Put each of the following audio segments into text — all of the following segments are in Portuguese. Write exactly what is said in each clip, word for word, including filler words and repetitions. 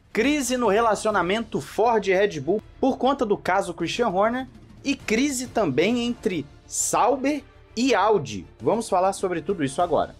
crise no relacionamento Ford e Red Bull por conta do caso Christian Horner e crise também entre Sauber e Audi. Vamos falar sobre tudo isso agora.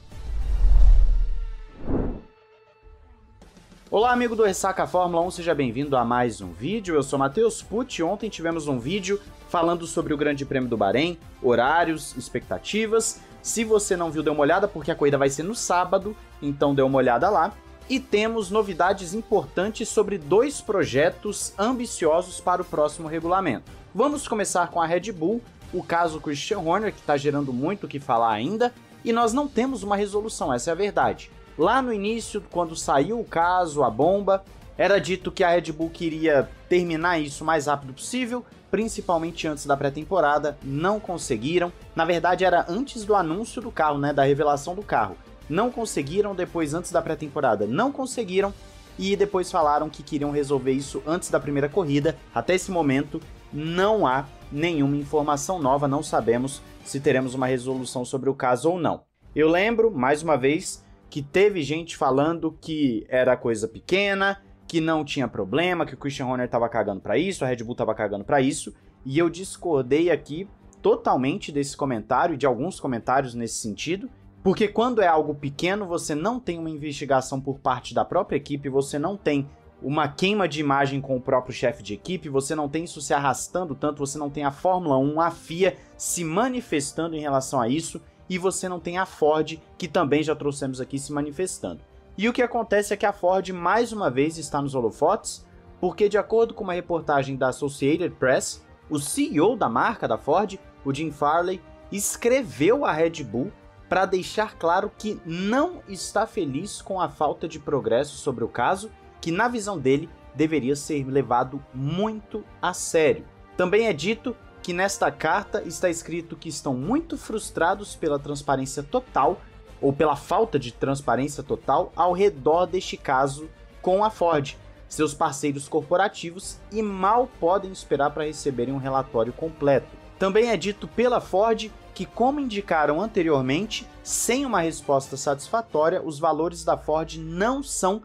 Olá, amigo do Ressaca Fórmula um, seja bem-vindo a mais um vídeo. Eu sou Matheus Pucci. Ontem tivemos um vídeo falando sobre o Grande Prêmio do Bahrein, horários, expectativas. Se você não viu, dê uma olhada, porque a corrida vai ser no sábado, então dê uma olhada lá. E temos novidades importantes sobre dois projetos ambiciosos para o próximo regulamento. Vamos começar com a Red Bull, o caso Christian Horner, que está gerando muito o que falar ainda, e nós não temos uma resolução, essa é a verdade. Lá no início, quando saiu o caso, a bomba, era dito que a Red Bull queria terminar isso o mais rápido possível, principalmente antes da pré-temporada, não conseguiram. Na verdade, era antes do anúncio do carro, né, da revelação do carro. Não conseguiram, depois antes da pré-temporada não conseguiram, e depois falaram que queriam resolver isso antes da primeira corrida. Até esse momento, não há nenhuma informação nova, não sabemos se teremos uma resolução sobre o caso ou não. Eu lembro, mais uma vez, que teve gente falando que era coisa pequena, que não tinha problema, que o Christian Horner estava cagando para isso, a Red Bull estava cagando para isso, e eu discordei aqui totalmente desse comentário e de alguns comentários nesse sentido, porque quando é algo pequeno, você não tem uma investigação por parte da própria equipe, você não tem uma queima de imagem com o próprio chefe de equipe, você não tem isso se arrastando tanto, você não tem a Fórmula um, a F I A se manifestando em relação a isso, e você não tem a Ford, que também já trouxemos aqui, se manifestando. E o que acontece é que a Ford, mais uma vez, está nos holofotes, porque de acordo com uma reportagem da Associated Press, o C E O da marca da Ford, o Jim Farley, escreveu a Red Bull para deixar claro que não está feliz com a falta de progresso sobre o caso, que na visão dele deveria ser levado muito a sério. Também é dito que nesta carta está escrito que estão muito frustrados pela transparência total, ou pela falta de transparência total, ao redor deste caso com a Ford, seus parceiros corporativos, e mal podem esperar para receberem um relatório completo. Também é dito pela Ford que, como indicaram anteriormente, sem uma resposta satisfatória, os valores da Ford não são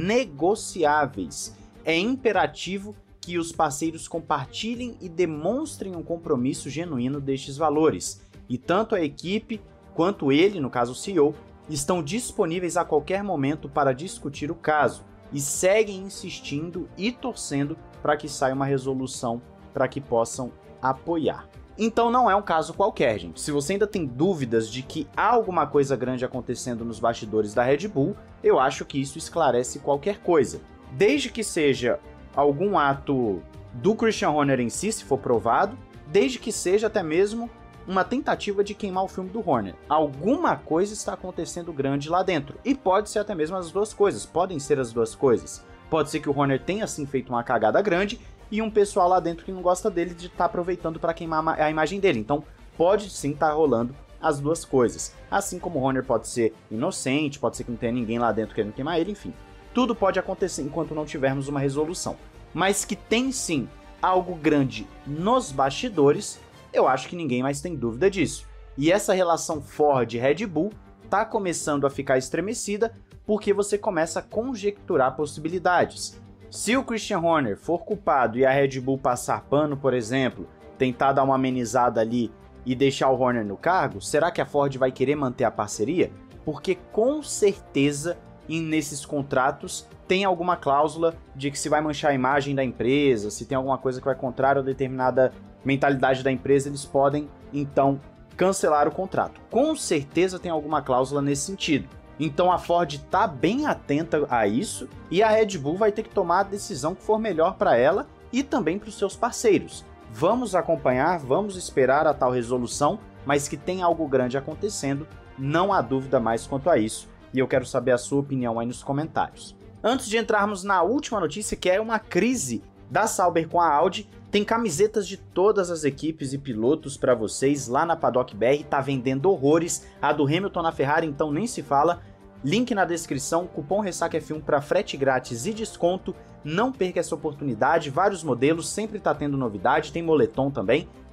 negociáveis. É imperativo que os parceiros compartilhem e demonstrem um compromisso genuíno destes valores, e tanto a equipe quanto ele, no caso o C E O, estão disponíveis a qualquer momento para discutir o caso, e seguem insistindo e torcendo para que saia uma resolução para que possam apoiar. Então não é um caso qualquer, gente. Se você ainda tem dúvidas de que há alguma coisa grande acontecendo nos bastidores da Red Bull, eu acho que isso esclarece qualquer coisa. Desde que seja algum ato do Christian Horner em si, se for provado, desde que seja até mesmo uma tentativa de queimar o filme do Horner. Alguma coisa está acontecendo grande lá dentro, e pode ser até mesmo as duas coisas, podem ser as duas coisas. Pode ser que o Horner tenha sim feito uma cagada grande, e um pessoal lá dentro que não gosta dele de estar tá aproveitando para queimar a imagem dele, então pode sim estar tá rolando as duas coisas. Assim como o Horner pode ser inocente, pode ser que não tenha ninguém lá dentro querendo queimar ele, enfim. Tudo pode acontecer enquanto não tivermos uma resolução. Mas que tem sim algo grande nos bastidores, eu acho que ninguém mais tem dúvida disso. E essa relação Ford e Red Bull está começando a ficar estremecida porque você começa a conjecturar possibilidades. Se o Christian Horner for culpado e a Red Bull passar pano, por exemplo, tentar dar uma amenizada ali e deixar o Horner no cargo, será que a Ford vai querer manter a parceria? Porque com certeza e nesses contratos tem alguma cláusula de que se vai manchar a imagem da empresa, se tem alguma coisa que vai contrário a determinada mentalidade da empresa, eles podem, então, cancelar o contrato. Com certeza tem alguma cláusula nesse sentido. Então a Ford está bem atenta a isso e a Red Bull vai ter que tomar a decisão que for melhor para ela e também para os seus parceiros. Vamos acompanhar, vamos esperar a tal resolução, mas que tem algo grande acontecendo, não há dúvida mais quanto a isso. E eu quero saber a sua opinião aí nos comentários. Antes de entrarmos na última notícia, que é uma crise da Sauber com a Audi, tem camisetas de todas as equipes e pilotos para vocês lá na Paddock B R, tá vendendo horrores, a do Hamilton na Ferrari então nem se fala. Link na descrição, cupom Ressaca F um para frete grátis e desconto, não perca essa oportunidade, vários modelos, sempre tá tendo novidade, tem moletom também,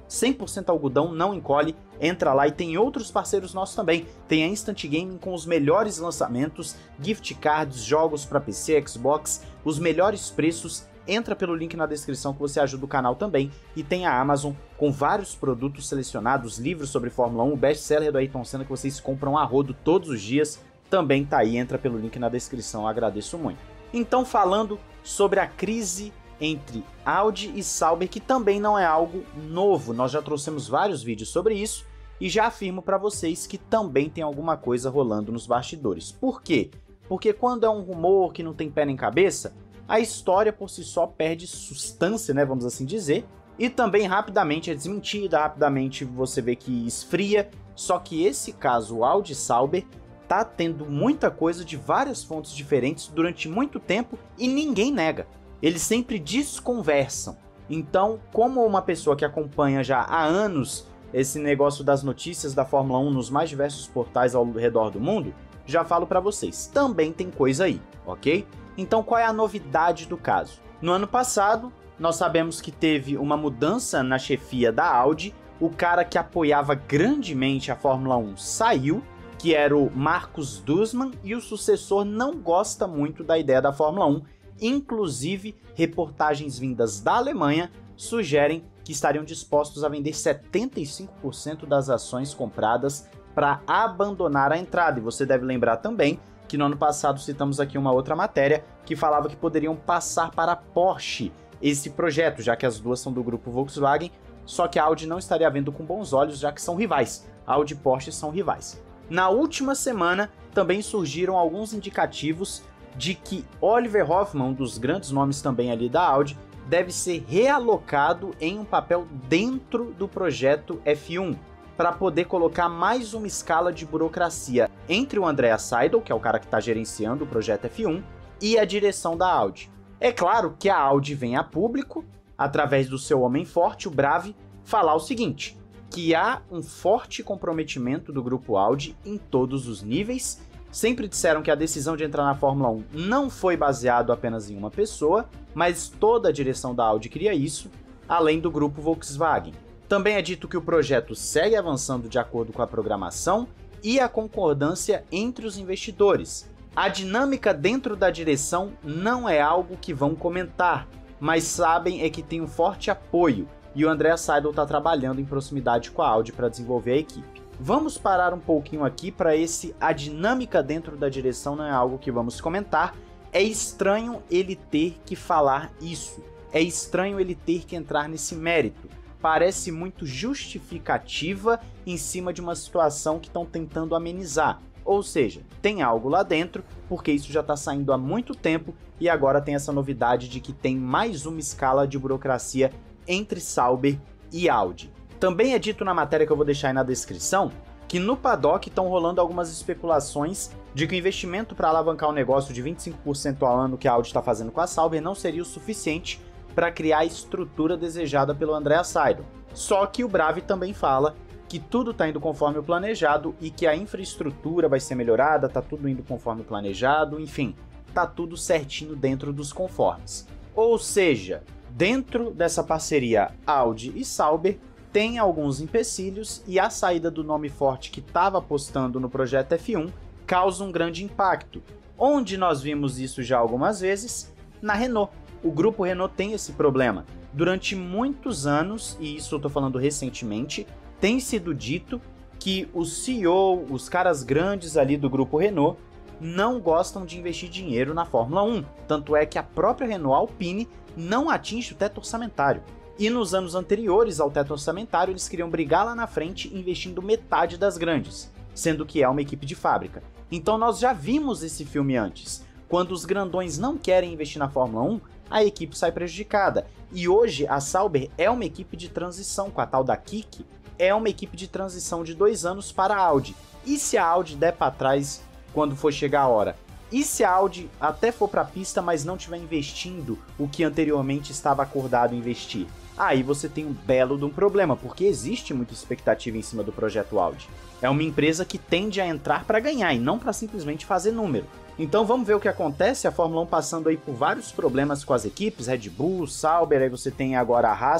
cem por cento algodão, não encolhe, entra lá e tem outros parceiros nossos também. Tem a Instant Gaming com os melhores lançamentos, gift cards, jogos para P C, Xbox, os melhores preços. Entra pelo link na descrição que você ajuda o canal também. E tem a Amazon com vários produtos selecionados, livros sobre Fórmula um, o best-seller do Ayrton Senna que vocês compram a rodo todos os dias. Também tá aí, entra pelo link na descrição, eu agradeço muito. Então, falando sobre a crise entre Audi e Sauber, que também não é algo novo, nós já trouxemos vários vídeos sobre isso e já afirmo para vocês que também tem alguma coisa rolando nos bastidores. Por quê? Porque quando é um rumor que não tem pé nem cabeça, a história por si só perde substância, né, vamos assim dizer, e também rapidamente é desmentida, rapidamente você vê que esfria, só que esse caso Audi e Sauber tá tendo muita coisa de várias fontes diferentes durante muito tempo e ninguém nega. Eles sempre desconversam. Então, como uma pessoa que acompanha já há anos esse negócio das notícias da Fórmula um nos mais diversos portais ao redor do mundo, já falo para vocês, também tem coisa aí, ok? Então, qual é a novidade do caso? No ano passado, nós sabemos que teve uma mudança na chefia da Audi, o cara que apoiava grandemente a Fórmula um saiu, que era o Markus Duesmann, e o sucessor não gosta muito da ideia da Fórmula um. Inclusive, reportagens vindas da Alemanha sugerem que estariam dispostos a vender setenta e cinco por cento das ações compradas para abandonar a entrada. E você deve lembrar também que no ano passado citamos aqui uma outra matéria que falava que poderiam passar para a Porsche esse projeto, já que as duas são do grupo Volkswagen, só que a Audi não estaria vendo com bons olhos, já que são rivais. Audi e Porsche são rivais. Na última semana, também surgiram alguns indicativos de que Oliver Hoffmann, um dos grandes nomes também ali da Audi, deve ser realocado em um papel dentro do projeto F um, para poder colocar mais uma escala de burocracia entre o Andrea Seidl, que é o cara que está gerenciando o projeto F um, e a direção da Audi. É claro que a Audi vem a público, através do seu homem forte, o Bravi, falar o seguinte, que há um forte comprometimento do grupo Audi em todos os níveis. Sempre disseram que a decisão de entrar na Fórmula um não foi baseado apenas em uma pessoa, mas toda a direção da Audi queria isso, além do grupo Volkswagen. Também é dito que o projeto segue avançando de acordo com a programação e a concordância entre os investidores. A dinâmica dentro da direção não é algo que vão comentar, mas sabem é que tem um forte apoio, e o Andrea Seidl está trabalhando em proximidade com a Audi para desenvolver a equipe. Vamos parar um pouquinho aqui para esse a dinâmica dentro da direção não é algo que vamos comentar. É estranho ele ter que falar isso. É estranho ele ter que entrar nesse mérito. Parece muito justificativa em cima de uma situação que estão tentando amenizar. Ou seja, tem algo lá dentro, porque isso já está saindo há muito tempo e agora tem essa novidade de que tem mais uma escala de burocracia entre Sauber e Audi. Também é dito na matéria que eu vou deixar aí na descrição que no paddock estão rolando algumas especulações de que o investimento para alavancar o negócio de vinte e cinco por cento ao ano que a Audi está fazendo com a Sauber não seria o suficiente para criar a estrutura desejada pelo Andrea Seidl. Só que o Bravi também fala que tudo está indo conforme o planejado e que a infraestrutura vai ser melhorada, tá tudo indo conforme o planejado, enfim, tá tudo certinho dentro dos conformes. Ou seja, dentro dessa parceria Audi e Sauber, tem alguns empecilhos e a saída do nome forte que estava apostando no projeto F um causa um grande impacto. Onde nós vimos isso já algumas vezes? Na Renault. O grupo Renault tem esse problema. Durante muitos anos, e isso eu estou falando recentemente, tem sido dito que o C E O, os caras grandes ali do grupo Renault, não gostam de investir dinheiro na Fórmula um. Tanto é que a própria Renault Alpine não atinge o teto orçamentário. E nos anos anteriores ao teto orçamentário, eles queriam brigar lá na frente investindo metade das grandes, sendo que é uma equipe de fábrica. Então nós já vimos esse filme antes. Quando os grandões não querem investir na Fórmula um, a equipe sai prejudicada. E hoje a Sauber é uma equipe de transição, com a tal da K I K, é uma equipe de transição de dois anos para a Audi. E se a Audi der para trás quando for chegar a hora? E se a Audi até for para a pista, mas não estiver investindo o que anteriormente estava acordado investir? Aí você tem um belo de um problema, porque existe muita expectativa em cima do projeto Audi. É uma empresa que tende a entrar para ganhar e não para simplesmente fazer número. Então vamos ver o que acontece, a Fórmula um passando aí por vários problemas com as equipes, Red Bull, Sauber, aí você tem agora a Haas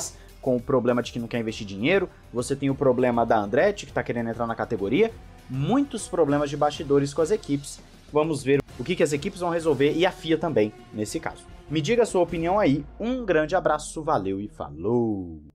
com o problema de que não quer investir dinheiro, você tem o problema da Andretti, que está querendo entrar na categoria, muitos problemas de bastidores com as equipes. Vamos ver o que, que as equipes vão resolver e a F I A também, nesse caso. Me diga a sua opinião aí, um grande abraço, valeu e falou!